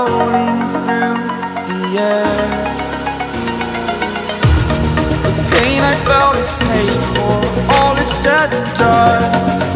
rolling through the air. The pain I felt is paid for, all is said and done.